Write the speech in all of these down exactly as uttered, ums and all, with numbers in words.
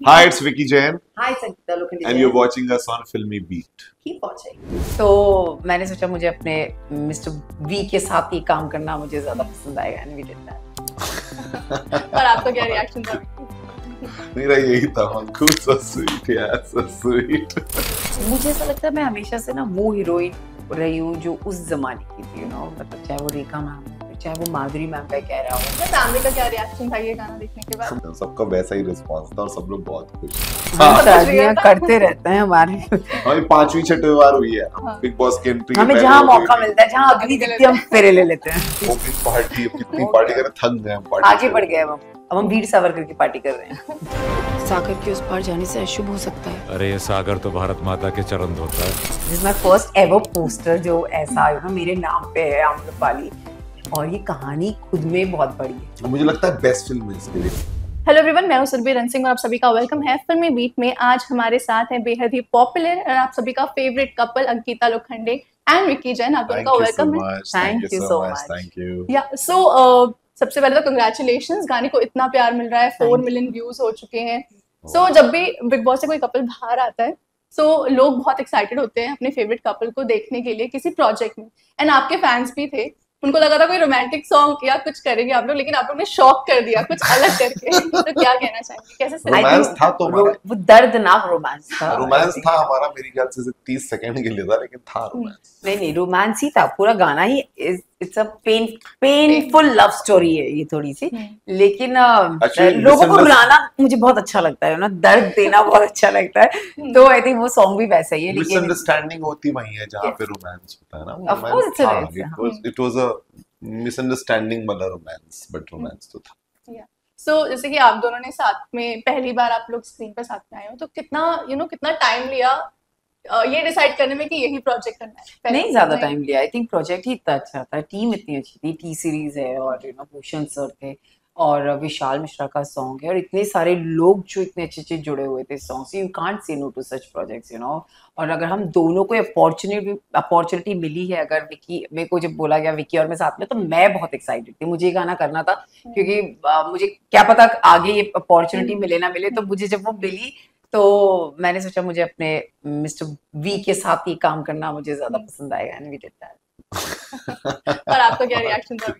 Hi, it's Vicky Jain. Hi, Sangeeta Lokhande. And you're watching us on Filmy Beat. Keep watching. तो मैंने सोचा मुझे अपने mister we के साथ ही काम करना मुझे ज्यादा पसंद आएगा and we did that. और आपका क्या रिएक्शन था? मेरा यही था, Anku so sweet, yeah, so sweet. मुझे ऐसा लगता है मैं हमेशा से ना वो हीरोइन रही हूँ जो उस जमाने की थी, यू नो, मतलब चाहे वो रेखा मैम चाहे वो माधुरी मैम का कह रहा हूँ. फैमिली का क्या रिएक्शन था ये गाना देखने के बाद? सबका वैसा ही रिस्पांस था और सब लोग बहुत खुश. शादियाँ करते रहते हैं हमारे. हमें पांचवी छठवीं बार हुई है बिग बॉस की एंट्री. हमें जहाँ मौका मिलता है, जहाँ अगली दिखती है, हम फेरे ले लेते हैं. वो पार्टी कितनी पार्टी कर थक गए हम. पार्टी आगे बढ़ गए हम. अब हम वीर सावरकर की पार्टी कर रहे हैं. सागर के उस पार जाने से अशुभ हो सकता है. अरे ये सागर तो भारत माता के चरण धोता है. This my first ever poster जो ऐसा यू नो मेरे नाम पे है, आम्रपाली, और ये कहानी खुद में बहुत बड़ी है. मुझे लगता है बेस्ट फिल्म है इसके लिए. हेलो एवरीवन, मैं हूं सुरभि रन सिंह और आप सभी का वेलकम है फिल्मी बीट में. आज हमारे साथ है बेहद ही पॉपुलर और आप सभी का favourite couple Ankita Lokhande and Vicky Jain. आप दोनों का वेलकम है. Thank you so much. Thank you. Yeah so सबसे पहले तो कंग्रेचुलेशंस, गाने को इतना प्यार मिल रहा है. फोर मिलियन व्यूज हो चुके हैं. सो so, जब भी बिग बॉस से कोई कपल बाहर आता है सो so, लोग बहुत एक्साइटेड होते हैं अपने फेवरेट कपल को देखने के लिए किसी प्रोजेक्ट में. एंड आपके फैंस भी थे, उनको लगा था कोई रोमांटिक सॉन्ग या कुछ करेंगे आप लोग, लेकिन आप लोग ने शॉक कर दिया कुछ अलग करके. तो क्या कहना चाहेंगे, कैसे? रोमांस था तो रो, वो दर्दनाक रोमांस था. रोमांस था हमारा मेरे ख्याल से तीस सेकंड के लिए था, लेकिन था रोमांस. नहीं नहीं रोमांस ही था. पूरा गाना ही it's a pain painful love story है ये थोड़ी सी, लेकिन लोगों को रुलाना मुझे बहुत अच्छा लगता है ना, दर्द देना बहुत अच्छा लगता है. तो आई थिंक वो सॉन्ग भी वैसा ही है. लेकिन मिसअंडरस्टैंडिंग होती वही है जहाँ पे रोमांस होता है ना. Of course it's a it was a misunderstanding मतलब रोमांस, बट रोमांस तो था. सो so, जैसे कि आप दोनों ने साथ में पहली बार आप लोग स्क्रीन पर साथ में आए हो, तो कितना यू you नो know, कितना टाइम लिया uh, ये डिसाइड करने में कि यही प्रोजेक्ट करना है? नहीं ज्यादा टाइम लिया. आई थिंक प्रोजेक्ट ही इतना अच्छा था, टीम इतनी अच्छी थी. टी सीरीज है और यू नो भूषण सर थे और विशाल मिश्रा का सॉन्ग है और इतने सारे लोग जो इतने अच्छे अच्छे जुड़े हुए थे सॉन्ग से. You can't say no to such projects, you know. और अगर हम दोनों को अपॉर्चुनिटी अपॉर्चुनिटी मिली है, अगर विकी मेरे को जब बोला गया विकी और मैं साथ में, तो मैं बहुत एक्साइटेड थी. मुझे ये गाना करना था क्योंकि आ, मुझे क्या पता आगे ये अपॉर्चुनिटी मिले ना मिले. तो मुझे जब वो मिली तो मैंने सोचा मुझे अपने मिस्टर वी के साथ ही काम करना मुझे ज्यादा पसंद आएगा एंड वी डिड दैट. और आपका क्या रिएक्शन था?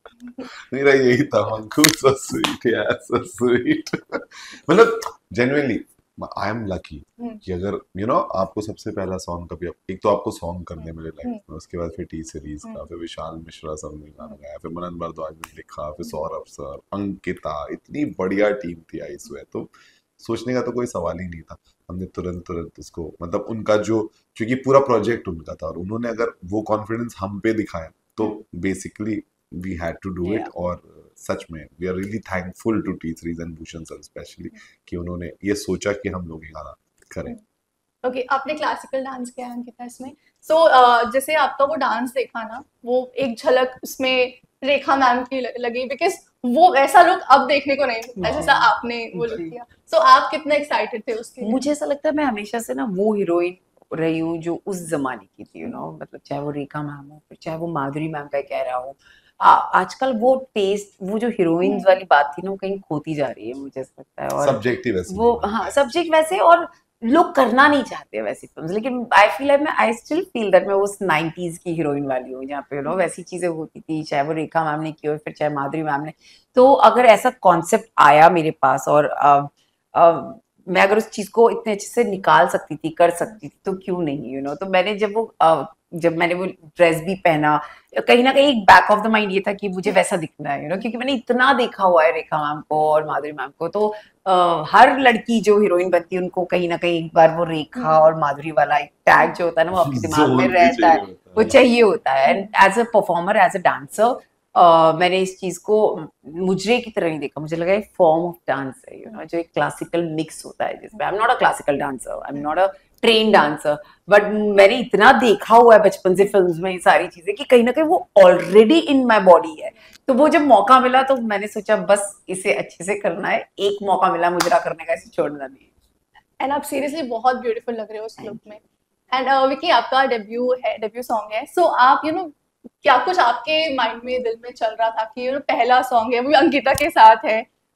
मेरा यही था, Anku so sweet, yeah, so sweet. मतलब जेन्युइनली आई एम लकी कि अगर यू नो आपको सबसे पहला सॉन्ग कभी, एक तो आपको सॉन्ग करने मिले लाइफ में, उसके बाद फिर टी सीरीज का, फिर विशाल मिश्रा सर ने गाना गाया, फिर मनन भारद्वाज ने लिखा, फिर सौरभ सर, अंकिता, इतनी बढ़िया टीम थी आई स्वेयर. तो सोचने का तो कोई सवाल ही नहीं था. हमने तुरंत तुरंत उसको, मतलब उनका जो, क्योंकि पूरा प्रोजेक्ट उनका था और उन्होंने अगर वो कॉन्फिडेंस हम पे दिखाया तो basically we had to do it. और सच में we are really thankful to T Series and Bhushan sir specially कि उन्होंने ये सोचा कि हम लोग ये गाना करें. ओके okay, आपने क्लासिकल डांस किया है अंकिता इसमें. सो so, uh, जैसे आपका वो डांस देखा ना, वो एक झलक उसमें रेखा मैम की लगी, बिकॉज वो ऐसा लुक अब देखने को नहीं मिलता जैसा आपने वो लुक किया. सो so, आप कितने एक्साइटेड थे उसके लिए? मुझे ऐसा लगता है मैं हमेशा से ना वो हीरोइन रही हूँ जो उस जमाने की थी, यू नो, मतलब चाहे वो रेखा मैम हो, चाहे वो माधुरी मैम का कह रहा हूँ. आजकल वो टेस्ट, वो जो हीरोइंस वाली बात थी ना, वो कहीं खोती जा रही है मुझे ऐसा लगता है. और सब्जेक्टिव वैसे वो हाँ सब्जेक्ट वैसे, और लोग करना नहीं चाहते वैसी फिल्म, लेकिन आई फील लाइक मैं आई स्टिल फील दैट मैं उस नाइंटीज़ की हीरोइन वाली हूँ जहाँ पे यू नो वैसी चीजें होती थी, चाहे वो रेखा मैम ने की हो फिर चाहे माधुरी मैम ने. तो अगर ऐसा कॉन्सेप्ट आया मेरे पास और आ, आ, मैं अगर उस चीज को इतने अच्छे से निकाल सकती थी, कर सकती थी, तो क्यों नहीं, यू नो. तो मैंने जब वो आ, जब मैंने वो ड्रेस भी पहना, कहीं ना कहीं एक बैक ऑफ द माइंड ये था कि मुझे वैसा दिखना है, यू नो, क्योंकि मैंने इतना देखा हुआ है रेखा मैम को और माधुरी मैम को. तो आ, हर लड़की जो हीरोइन बनती है उनको कहीं ना कहीं एक बार वो रेखा और माधुरी वाला एक टैग जो होता है ना, वो आपके दिमाग में रहता है, वो चाहिए होता है. And as a performer, as a dancer, Uh, मैंने इस चीज को मुजरे की तरह नहीं देखा. मुझे लगा एक फॉर्म ऑफ डांस है, यू नो, जो एक क्लासिकल मिक्स होता है जिसमें I am not a classical dancer, I am not a train dancer, but मैंने इतना देखा हुआ है बचपन से फिल्म्स में ये सारी चीजें कि कहीं ना कहीं वो ऑलरेडी इन माय बॉडी है. तो वो जब मौका मिला तो मैंने सोचा बस इसे अच्छे से करना है. एक मौका मिला मुजरा करने का, इसे छोड़ना नहीं. एंड आप सीरियसली बहुत ब्यूटीफुल लग रहे हो उस लुक में. एंड विकी आपका डेब्यू है, डेब्यू सॉन्ग है. सो so, आप यू you नो know, क्या कुछ आपके माइंड में, दिल में चल रहा था कि यू नो पहला सॉन्ग है, वो भी अंकिता के साथ है,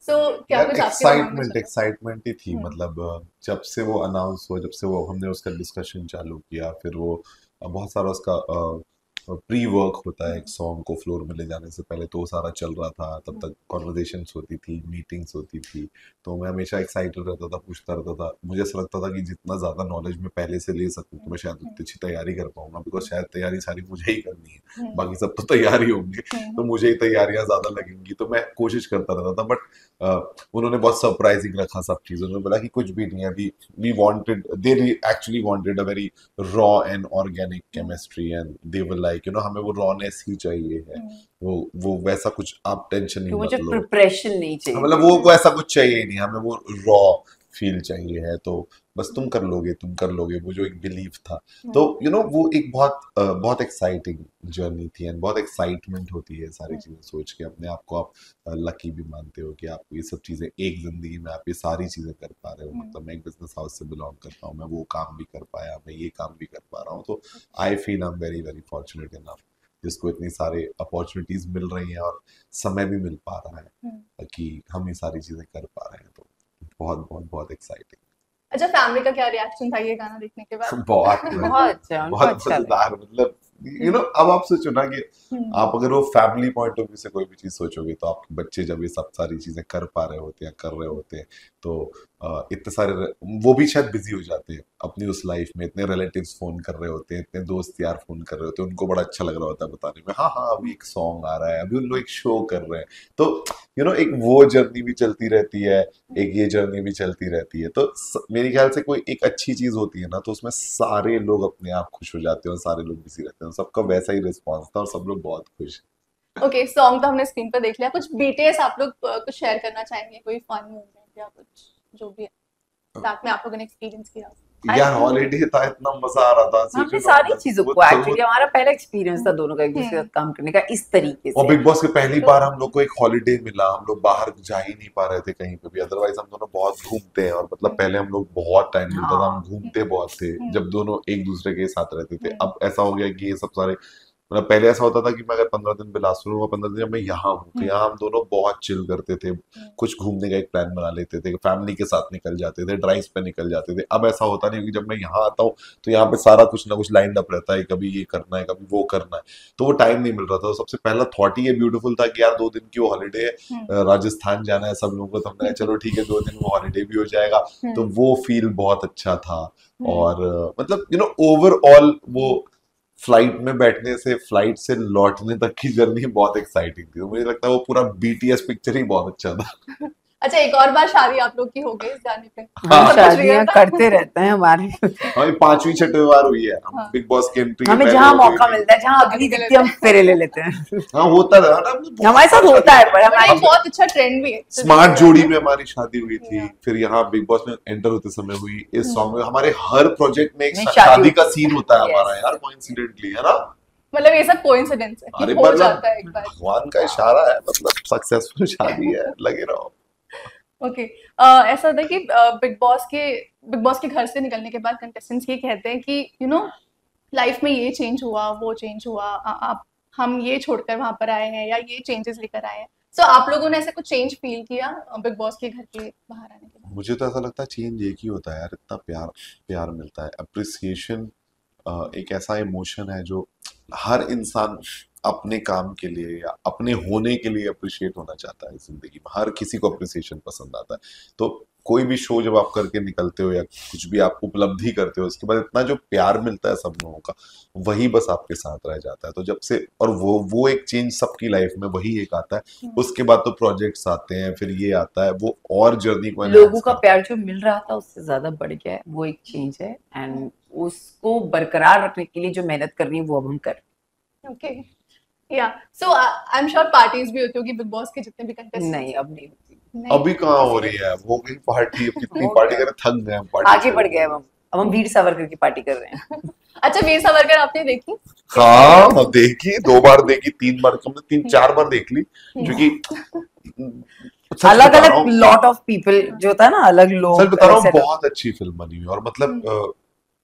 सो क्या कुछ आपके एक्साइटमेंट एक्साइटमेंट ही थी, हम्म। मतलब अ, जब से वो अनाउंस हुआ, जब से वो हमने उसका डिस्कशन चालू किया, फिर वो अ, बहुत सारा उसका प्री वर्क होता है एक सॉन्ग को फ्लोर में ले जाने से पहले, तो वो सारा चल रहा था, तब तक कॉन्वर्जेशंस होती थी, मीटिंग्स होती थी, तो मैं हमेशा एक्साइटेड रहता था, पूछता रहता था। मुझे ऐसा लगता था कि जितना ज़्यादा नॉलेज मैं पहले से ले सकूँ तो मैं शायद उतनी अच्छी तैयारी कर पाऊंगा, बिकॉज शायद तैयारी सारी मुझे ही करनी है, हम्म, बाकी सब तो तैयार ही होंगे, हम्म, तो मुझे ही तैयारियां ज़्यादा लगेंगी, तो मैं कोशिश करता रहता था। बट उन्होंने बहुत सरप्राइजिंग रखा सब चीज़ों, उन्होंने बोला कि कुछ भी नहीं है अभी, we wanted they actually wanted a very raw and organic chemistry, and they were like you know हमें वो रॉनेस ही चाहिए है, हम्म, वो वो वैसा कुछ आप टेंशन ही तो मत मुझे लो, प्रिपरेशन नहीं चाहिए। मतलब वो वो ऐसा कुछ चाहिए ही नहीं, हमें वो रॉ फील चाहिए है, तो बस तुम कर लोगे, तुम कर लोगे, वो जो एक बिलीव था। तो यू नो वो एक बहुत अ, बहुत एक्साइटिंग जर्नी थी, एंड बहुत एक्साइटमेंट होती है सारी चीजें सोच के, अपने आप को आप लकी भी मानते हो कि आप ये सब चीजें एक जिंदगी में आप ये सारी चीजें कर पा रहे हो, मतलब मैं एक बिजनेस हाउस से बिलोंग करता हूँ, मैं वो काम भी कर पाया, मैं ये काम भी कर पा रहा हूँ, तो I feel I am very very fortunate enough जिसको इतनी सारे अपॉर्चुनिटीज मिल रही हैं और समय भी मिल पा रहा है कि हम ये सारी चीजें कर पा रहे हैं, तो बहुत बहुत बहुत एक्साइटिंग। अच्छा, फैमिली का क्या रिएक्शन था ये गाना देखने के बाद? बहुत बहुत अच्छा, उनको बहुत अच्छा लगा। मजेदार, मतलब यू नो अब आप सोचो ना कि हम्म, आप अगर वो फैमिली पॉइंट ऑफ व्यू से कोई भी चीज सोचोगे, तो आपके बच्चे जब ये सब सारी चीजें कर पा रहे होते हैं, कर रहे होते हैं, तो अ, इतने सारे वो भी शायद बिजी हो जाते हैं अपनी उस लाइफ में, इतने रिलेटिव्स फोन कर रहे होते हैं, इतने दोस्त यार फोन कर रहे होते हैं, उनको बड़ा अच्छा लग रहा होता है बताने में, हाँ हाँ अभी एक सॉन्ग आ रहा है, अभी उन लोग एक शो कर रहे हैं, तो यू नो एक वो जर्नी भी चलती रहती है, एक ये जर्नी भी चलती रहती है, तो स- मेरे ख्याल से कोई एक अच्छी चीज होती है ना, तो उसमें सारे लोग अपने आप खुश हो जाते हैं और सारे लोग बिजी रहते हैं, सबका वैसा ही रिस्पॉन्स था और सब लोग बहुत खुश। ओके, सॉन्ग तो हमने स्क्रीन पर देख लिया, कुछ बीटीएस आप लोग अ, कुछ शेयर करना चाहेंगे, कोई फन मोमेंट या कुछ जो भी है साथ में आप लोगों ने एक्सपीरियंस किया? यार हॉलीडे था, इतना मजा आ रहा था, हमने सोचो ना, सारी मतलब चीजों वो को तो एक्चुअली हमारा पहला एक्सपीरियंस था दोनों का एक दूसरे के साथ काम करने का इस तरीके और से। बिग बॉस के पहली बार हम लोग को एक हॉलीडे मिला, हम लोग बाहर जा ही नहीं पा रहे थे कहीं पे भी, अदरवाइज हम दोनों बहुत घूमते हैं, और मतलब पहले हम लोग बहुत टाइम मिलता था, हम हाँ। घूमते बहुत थे जब दोनों एक दूसरे के साथ रहते थे। हम्म। अब ऐसा हो गया कि ये सब सारे, मतलब पहले ऐसा होता था कि मैं अगर पंद्रह दिन बिलासपुर हूँ, पंद्रह दिन जब मैं यहाँ हूँ, तो यहाँ हम दोनों बहुत चिल करते थे, कुछ घूमने का एक प्लान बना लेते थे, फैमिली के साथ निकल जाते थे, ड्राइव पे निकल जाते थे। अब ऐसा होता नहीं, क्योंकि जब मैं यहाँ आता हूँ तो यहाँ पे सारा कुछ ना कुछ लाइन अप रहता है, कभी ये करना है, कभी वो करना है, तो वो टाइम नहीं मिल रहा था। तो सबसे पहला थॉट ही ये ब्यूटीफुल था कि यार दो दिन की वो हॉलीडे है, अ, राजस्थान जाना है सब लोगों को, तो हमने कहा चलो ठीक है, दो दिन वो हॉलीडे भी हो जाएगा, तो वो फील बहुत अच्छा था। और अ, मतलब यू नो ओवरऑल वो फ्लाइट में बैठने से फ्लाइट से लौटने तक की जर्नी बहुत एक्साइटिंग थी, तो मुझे लगता है वो पूरा बीटीएस पिक्चर ही बहुत अच्छा था। अच्छा, एक और बार शादी आप लोग की हो गई इस गाने पे? हम सब कुछ real शादियां था? करते रहते हैं हमारे। हमारी पांचवी छठवीं बार हुई है, हम हाँ। बिग बॉस की एंट्री हमें जहाँ मौका मिलता है, जहाँ अगली दिखती है, हम फेरे ले लेते हैं। हाँ होता था ना, हमने बहुत हमारे साथ बार होता है, शादी पर की। बट हमारे एक बहुत अच्छा ट्रेंड भी है स्मार्ट जोड़ी में हमारी शादी हुई थी, Yeah. फिर यहाँ बिग बॉस में एंटर होते समय हुई, इस सॉन्ग में हमारे हर प्रोजेक्ट में एक में शा- शादी शादी का होती सीन होता है Yes. हमारा यार, कोइंसिडेंटली, है ना? मतलब ये सब कोइंसिडेंस है कि अरे हो मतलब जाता है एक बार। भगवान का इशारा है, मतलब सक्सेसफुल शादी है, लगे रहो। ओके, ऐसा होता है कि बिग बॉस के बिग बॉस के घर से निकलने के बाद कंटेस्टेंट्स ये कहते हैं कि यू नो लाइफ में ये चेंज हुआ, वो चेंज हुआ, आ- आप हम ये छोड़कर वहां पर आए हैं या ये चेंजेस लेकर आए हैं। सो so, आप लोगों ने ऐसा कुछ चेंज फील किया बिग बॉस के घर के बाहर आने के बाद? मुझे तो ऐसा लगता है चेंज एक ही होता है यार, इतना प्यार प्यार मिलता है, अप्रिसिएशन एक ऐसा इमोशन है जो हर इंसान अपने काम के लिए या अपने होने के लिए अप्रिशिएट होना चाहता है जिंदगी में, हर किसी को अप्रिसिएशन पसंद आता है। तो कोई भी शो जब आप करके निकलते हो या कुछ भी आप उपलब्धि करते हो, उसके बाद इतना जो प्यार मिलता है सब लोगों का, वही बस आपके साथ रह जाता है। तो जब से, और वो वो एक चेंज सबकी लाइफ में वही एक आता है, उसके बाद तो प्रोजेक्ट्स आते हैं, फिर ये आता है, वो और जर्नी को enhance लोगों का करता है। प्यार जो मिल रहा था उससे ज्यादा बढ़ गया है, वो एक चेंज है, एंड उसको बरकरार रखने के लिए जो मेहनत करनी है वो अब हम कर रहे okay, yeah so I am sure parties भी होती होगी बिग बॉस के जितने भी हैं। कंटेस्टेंट्स? नहीं, अब नहीं होती। नहीं, अभी कहाँ हो रही है वो गई पार्टी, अब कितनी हो पार्टी गया। करें, थक गए हम पार्टी आगे से। बढ़ गए अब हम अब हम वीर सावरकर की पार्टी कर रहे हैं। अच्छा, वीर सावरकर आपने देखी? हाँ मैं देखी, दो बार देखी, तीन बार, कम से तीन चार बार देख ली, क्योंकि सच अलग बता रहा अलग हूँ, लॉट ऑफ पीपल जो था ना, अलग लोग सच बता रहा हूँ, अलग setup। बहुत अच्छी फिल्म बनी हुई है, और मतलब अ,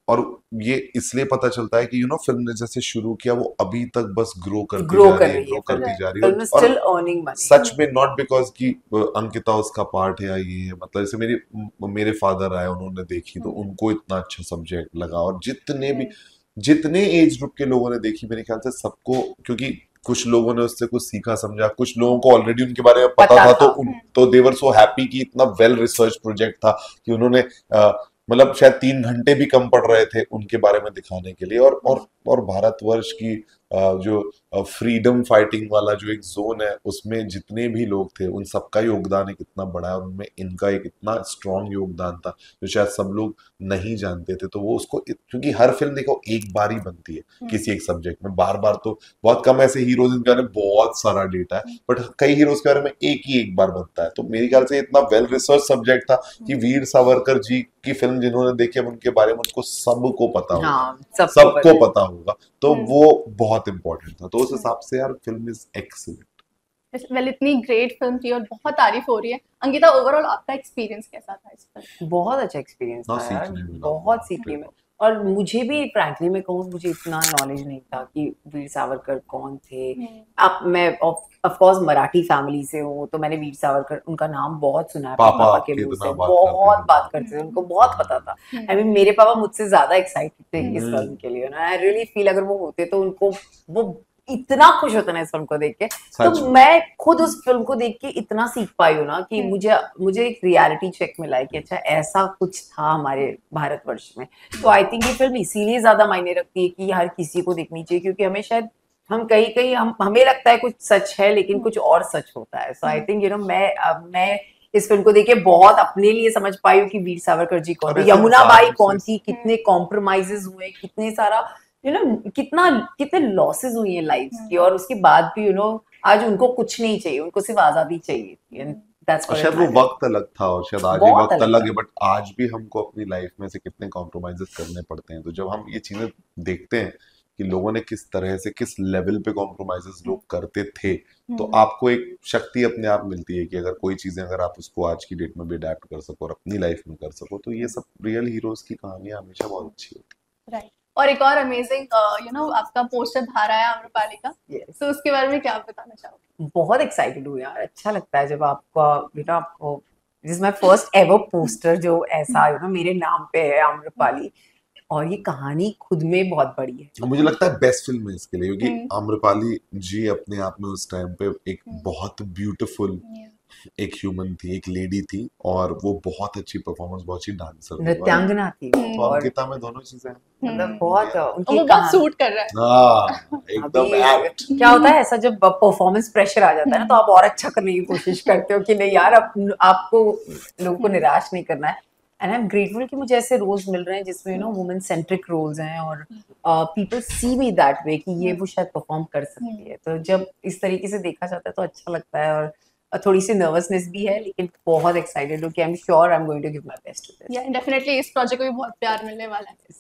और ये इसलिए पता चलता है कि यू नो फिल्म ने जैसे शुरू किया वो अभी तक बस ग्रो करती ग्रो जा कर रही है, रही ग्रो है करती जा रही फिल्म है स्टिल और अर्निंग मनी सच में नॉट बिकॉज कि अ, अंकिता उसका पार्ट है या ये है, मतलब जैसे मेरी म- मेरे फादर आए उन्होंने देखी तो उनको इतना अच्छा सब्जेक्ट लगा और जितने भी जितने एज ग्रुप के लोगों ने देखी मेरे ख्याल से सबको, क्योंकि कुछ लोगों ने उससे कुछ सीखा समझा, कुछ लोगों को ऑलरेडी उनके बारे में पता पता था था। तो उन तो देवर सो हैप्पी कि इतना वेल रिसर्च प्रोजेक्ट था कि उन्होंने अ, मतलब शायद तीन घंटे भी कम पड़ रहे थे उनके बारे में दिखाने के लिए और और और भारतवर्ष की अ, जो फ्रीडम फाइटिंग वाला जो एक जोन है उसमें जितने भी लोग थे उन सबका योगदान एक इतना बड़ा है और उनमें इनका एक इतना स्ट्रॉन्ग योगदान था जो शायद सब लोग नहीं जानते थे। तो वो उसको, क्योंकि हर फिल्म देखो एक बार ही बनती है किसी एक सब्जेक्ट में, बार बार तो बहुत कम ऐसे हीरोज इनके बारे में बहुत सारा डेटा है बट कई हीरोज के बारे में एक ही एक बार बनता है। तो मेरे ख्याल से इतना वेल रिसर्च सब्जेक्ट था कि वीर सावरकर जी की फिल्म जिन्होंने देखी अब उनके बारे में उनको सबको पता होगा, हाँ सबको सबको पता पता होगा, तो वो बहुत इंपॉर्टेंट था। तो उस हिसाब से यार फिल्म इज एक्सीलेंट। वेल इतनी ग्रेट फिल्म थी और बहुत तारीफ हो रही है। अंकिता ओवरऑल आपका एक्सपीरियंस कैसा था इस फिल्म? बहुत अच्छा एक्सपीरियंस ना था यार, सीखने मिला, बहुत सीखने में। और मुझे भी फ्रैंकली मैं कहूँ मुझे इतना नॉलेज नहीं था कि वीर सावरकर कौन थे। अब मैं ऑफ कोर्स मराठी फैमिली से हूँ तो मैंने वीर सावरकर उनका नाम बहुत सुना है अपने पापा पापा के आपके मुंह इतना से, बात करते बहुत हैं। बात करते थे, उनको बहुत पता था। आई मीन मेरे पापा मुझसे ज्यादा एक्साइटेड थे इस हम्म। फिल्म के लिए ना। आई रियली फील अगर वो होते तो उनको वो इतना खुश होता ना इस फिल्म को देख के। तो सच में। मैं खुद उस फिल्म को देख के इतना सीख पाई हूँ ना कि हम्म। मुझे मुझे एक रियलिटी चेक मिला है कि अच्छा ऐसा कुछ था हमारे भारतवर्ष में। तो आई थिंक ये फिल्म इसीलिए ज्यादा मायने रखती है कि हर किसी को देखनी चाहिए, क्योंकि हमें शायद हम कहीं कहीं हम हमें लगता है कुछ सच है लेकिन कुछ और सच होता है। So I think you know मैं अब मैं इस फिल्म को देख के बहुत अपने लिए समझ पाई हूँ कि वीर सावरकर जी कौन और थे, ऐसे यमुना बाई इंसान कौन से- थी, कितने कॉम्प्रोमाइजेस हुए, कितने सारा यू नो कितना कितने लॉसेस हुई है लाइफ की, और उसके बाद भी यू नो आज उनको कुछ नहीं चाहिए, उनको सिर्फ आजादी चाहिए थी। एंड दैट्स और व्हाट शायद वो वक्त अलग था और शायद आज भी बहुत वक्त अलग अलग था। है बट आज भी हमको अपनी लाइफ में से कितने कॉम्प्रोमाइजेस करने पड़ते हैं। तो जब हम ये चीजें देखते हैं कि लोगों ने किस तरह से किस लेवल पे कॉम्प्रोमाइजेस लोग करते थे तो आपको एक शक्ति अपने आप मिलती है कि अगर कोई चीजें अगर आप उसको आज की डेट में भी अडेप्ट कर सको और अपनी लाइफ में कर सको तो ये सब रियल हीरोज की कहानियां हमेशा बहुत अच्छी होती है। राइट। और एक और अमेजिंग यू नो आपका पोस्टर बाहर आया आम्रपाली का, Yes. तो उसके बारे में क्या आप बताना चाहोगे? बहुत एक्साइटेड हूँ यार, अच्छा लगता है जब आपका यू नो आपको this is my first ever poster जो ऐसा यू नो मेरे नाम पे है आम्रपाली, और ये कहानी खुद में बहुत बड़ी है। और मुझे लगता है बेस्ट फिल्म है इसके लिए क्योंकि हम्म। आम्रपाली जी अपने आप में उस टाइम पे एक बहुत ब्यूटीफुल एक ह्यूमन थी, एक लेडी थी और वो बहुत अच्छी परफॉर्मेंस, बहुत अच्छी डांसर थी। नृत्यांगना थी वो, तो और अंकिता में दोनों चीजें हैं। मतलब बहुत और उनकी वो बहुत कहानी सूट कर रहा है। हाँ एकदम अभी एप्ट। क्या होता है ऐसा जब परफॉर्मेंस प्रेशर आ जाता है ना तो आप और अच्छा करने की कोशिश करते हो कि नहीं यार आप, आपको लोगों को निराश नहीं करना है। एंड आई एम ग्रेटफुल कि मुझे ऐसे रोल्स मिल रहे हैं जिसमें you know women centric roles हैं और people see me that way कि ये वो शायद परफॉर्म कर सकती है। तो जब इस तरीके से देखा जाता है तो अच्छा लगता है, और थोड़ी सी नर्वसनेस भी है लेकिन बहुत एक्साइटेड हूँ कि I am sure I am going to give my best to this. Yeah definitely इस प्रोजेक्ट को भी बहुत प्यार मिलने वाला है।